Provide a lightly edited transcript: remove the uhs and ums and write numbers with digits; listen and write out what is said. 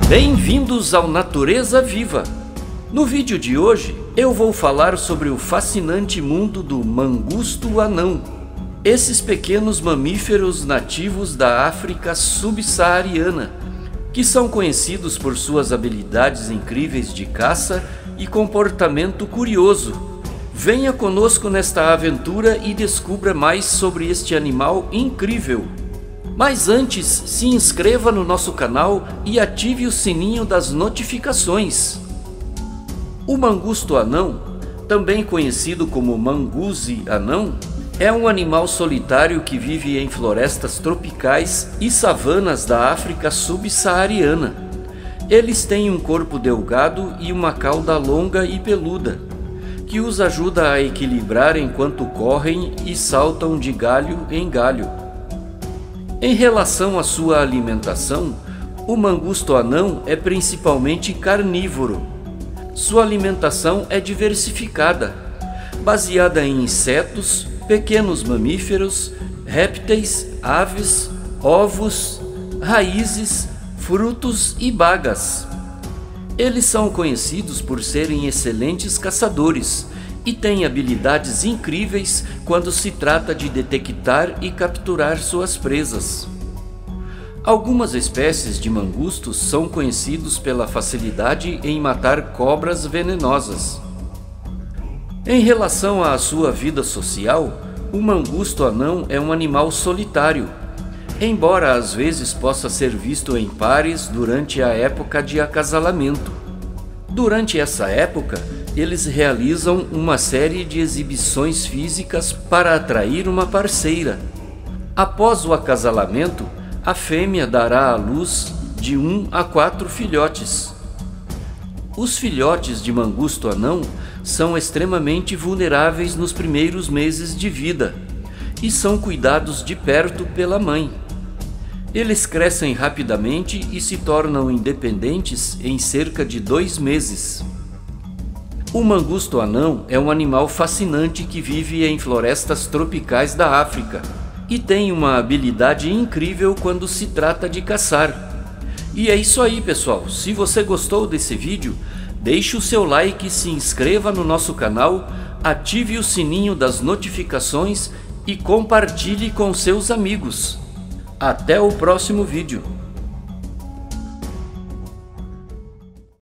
Bem-vindos ao Natureza Viva! No vídeo de hoje eu vou falar sobre o fascinante mundo do mangusto anão. Esses pequenos mamíferos nativos da África subsaariana, que são conhecidos por suas habilidades incríveis de caça e comportamento curioso. Venha conosco nesta aventura e descubra mais sobre este animal incrível. Mas antes, se inscreva no nosso canal e ative o sininho das notificações. O mangusto anão, também conhecido como manguze anão, é um animal solitário que vive em florestas tropicais e savanas da África subsaariana. Eles têm um corpo delgado e uma cauda longa e peluda, que os ajuda a equilibrar enquanto correm e saltam de galho em galho. Em relação à sua alimentação, o mangusto anão é principalmente carnívoro. Sua alimentação é diversificada, baseada em insetos, pequenos mamíferos, répteis, aves, ovos, raízes, frutos e bagas. Eles são conhecidos por serem excelentes caçadores e têm habilidades incríveis quando se trata de detectar e capturar suas presas. Algumas espécies de mangustos são conhecidos pela facilidade em matar cobras venenosas. Em relação à sua vida social, o mangusto anão é um animal solitário, embora às vezes possa ser visto em pares durante a época de acasalamento. Durante essa época, eles realizam uma série de exibições físicas para atrair uma parceira. Após o acasalamento, a fêmea dará à luz de 1 a 4 filhotes. Os filhotes de mangusto anão são extremamente vulneráveis nos primeiros meses de vida e são cuidados de perto pela mãe. Eles crescem rapidamente e se tornam independentes em cerca de 2 meses. O mangusto anão é um animal fascinante que vive em florestas tropicais da África e tem uma habilidade incrível quando se trata de caçar. E é isso aí, pessoal. Se você gostou desse vídeo, deixe o seu like, se inscreva no nosso canal, ative o sininho das notificações e compartilhe com seus amigos. Até o próximo vídeo.